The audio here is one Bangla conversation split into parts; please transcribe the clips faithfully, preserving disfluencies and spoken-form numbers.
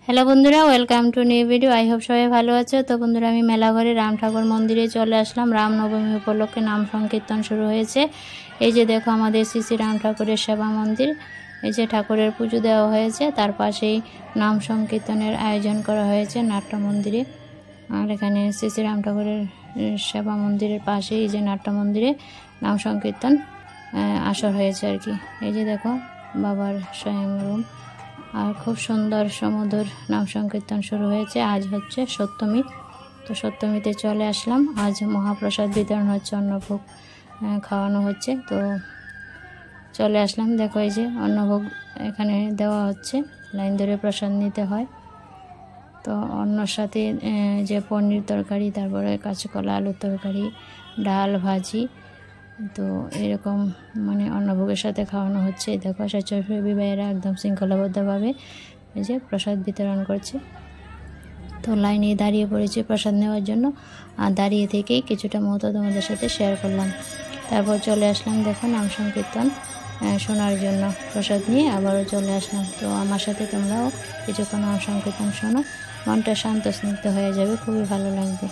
হ্যালো বন্ধুরা, welcome to new video. I hope সবাই ভালো আছে। তো বন্ধুরা, আমি মেলাঘরে রাম ঠাকুর মন্দিরে চলে আসলাম। রামনবমী উপলক্ষে নাম সংকীর্তন শুরু হয়েছে। এই যে দেখো আমাদের শ্রী শ্রী রাম ঠাকুরের সেবা মন্দির। এই যে ঠাকুরের পুজো দেওয়া হয়েছে, তার পাশেই নাম সংকীর্তনের আয়োজন করা হয়েছে নাট্য মন্দিরে। আর এখানে শ্রী শ্রী রাম ঠাকুরের সেবা মন্দিরের পাশেই এই যে নাট্য মন্দিরে নাম সংকীর্তন আসর হয়েছে আর কি। এই যে দেখো বাবার স্বয়ং রূপ, আর খুব সুন্দর সমুদ্র নাম সংকীর্তন শুরু হয়েছে। আজ হচ্ছে সপ্তমী, তো সপ্তমীতে চলে আসলাম। আজ মহাপ্রসাদ বিতরণ হচ্ছে, অন্নভোগ খাওয়ানো হচ্ছে, তো চলে আসলাম। দেখো এই যে অন্নভোগ এখানে দেওয়া হচ্ছে, লাইন ধরে প্রসাদ নিতে হয়। তো অন্নর সাথে যে পনির তরকারি, তারপরে কাঁচকলা আলুর তরকারি, ডাল ভাজি, তো এরকম মানে অন্নভোগের সাথে খাওয়ানো হচ্ছে। দেখো স্বেচ্ছাসেবী ভাইয়েরা একদম শৃঙ্খলাবদ্ধভাবে এই যে প্রসাদ বিতরণ করছে। তো লাইনে দাঁড়িয়ে পড়েছি প্রসাদ নেওয়ার জন্য, আর দাঁড়িয়ে থেকেই কিছুটা মুহূর্ত তোমাদের সাথে শেয়ার করলাম। তারপর চলে আসলাম দেখো নাম সংকীর্তন শোনার জন্য। প্রসাদ নিয়ে আবারও চলে আসলাম। তো আমার সাথে তোমরাও কিছুক্ষণ নাম সংকীর্তন শোনো, মনটা শান্ত স্নিগ্ধ হয়ে যাবে, খুবই ভালো লাগবে।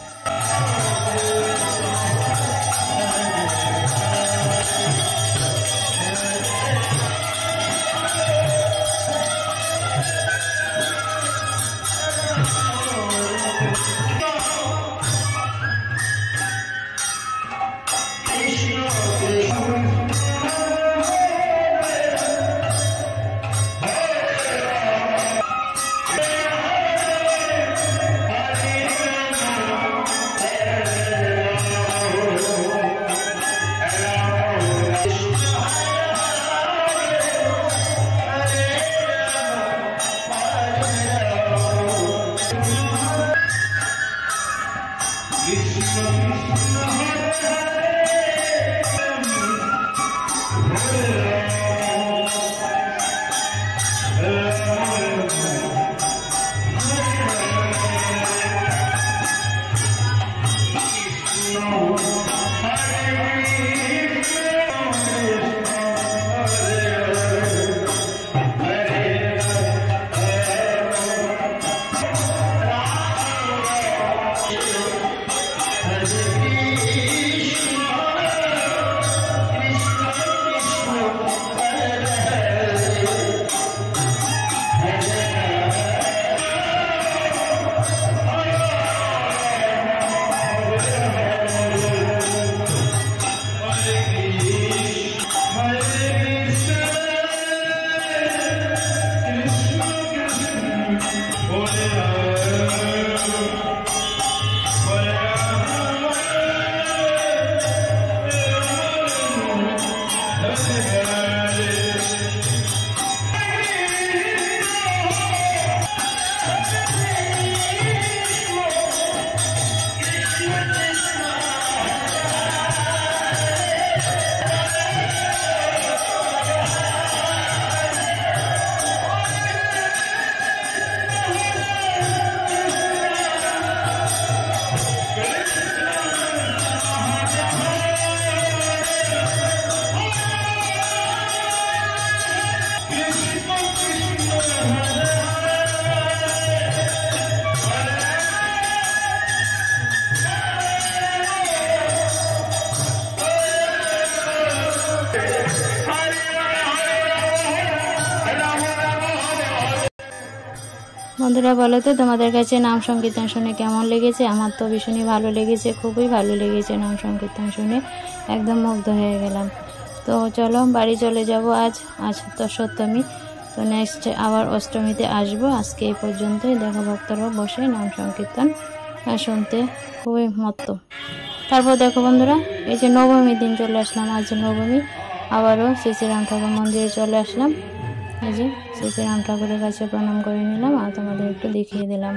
বন্ধুরা বলো তো তোমাদের কাছে নাম সংকীর্তন শুনে কেমন লেগেছে? আমার তো ভীষণই ভালো লেগেছে, খুবই ভালো লেগেছে নাম সংকীর্তন শুনে, একদম মুগ্ধ হয়ে গেলাম। তো চলো বাড়ি চলে যাব। আজ আজ তো সপ্তমী, তো নেক্সট আবার অষ্টমীতে আসবো। আজকে এই পর্যন্তই। দেখো ভক্তরাও বসে নাম সংকীর্তন শুনতে খুবই মত্ত। তারপর দেখো বন্ধুরা, এই যে নবমীর দিন চলে আসলাম। আজ নবমী, আবারও শ্রী শ্রী রাম ঠাকুর মন্দিরে চলে আসলাম। এই যে শ্রী শ্রী রাম ঠাকুরের কাছে প্রণাম করে নিলাম, আর তোমাদের একটু দেখিয়ে দিলাম।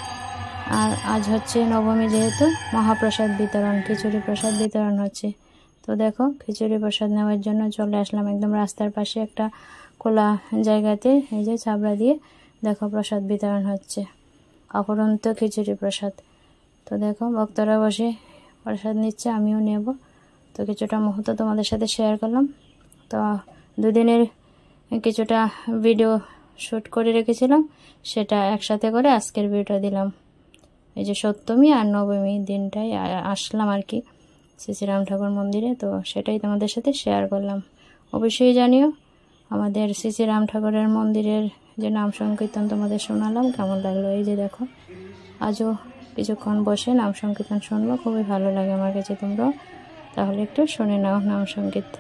আর আজ হচ্ছে নবমী, যেহেতু মহাপ্রসাদ বিতরণ, খিচুড়ি প্রসাদ বিতরণ হচ্ছে। তো দেখো খিচুড়ি প্রসাদ নেওয়ার জন্য চলে আসলাম একদম রাস্তার পাশে একটা খোলা জায়গাতে। এই যে ছাবড়া দিয়ে দেখো প্রসাদ বিতরণ হচ্ছে, অপরন্ত খিচুড়ি প্রসাদ। তো দেখো ভক্তরা বসে প্রসাদ নিচ্ছে, আমিও নেব। তো কিছুটা মুহূর্ত তোমাদের সাথে শেয়ার করলাম। তো দুদিনের কিছুটা ভিডিও শ্যুট করে রেখেছিলাম সেটা একসাথে করে আজকের ভিডিওটা দিলাম। এই যে সপ্তমী আর নবমী দিনটাই আসলাম আর কি শ্রী শ্রী রাম ঠাকুর মন্দিরে, তো সেটাই তোমাদের সাথে শেয়ার করলাম। অবশ্যই জানিও আমাদের শ্রী শ্রী রাম ঠাকুরের মন্দিরের যে নাম সংকীর্তন তোমাদের শোনালাম কেমন লাগলো। এই যে দেখো আজও কিছুক্ষণ বসে নাম সংকীর্তন শুনবো, খুবই ভালো লাগে আমার কাছে, তোমরাও তাহলে একটু শুনে নাও নাম সংকীর্তন।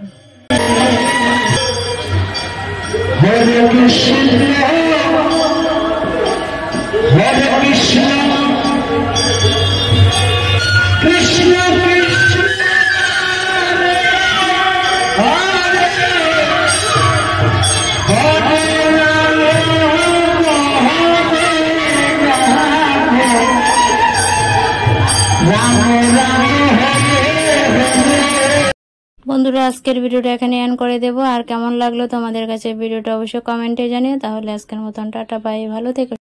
হরে কৃষ্ণ হরে কৃষ্ণ কৃষ্ণ কৃষ্ণ হরে হরে বন্ধুরা আজকের ভিডিওটা এখানে এন্ড করে দেব। আর কেমন লাগলো তোমাদের কাছে ভিডিওটা অবশ্যই কমেন্টে জানিও। তাহলে আজকের মতন টাটা বাই, ভালো থেকো।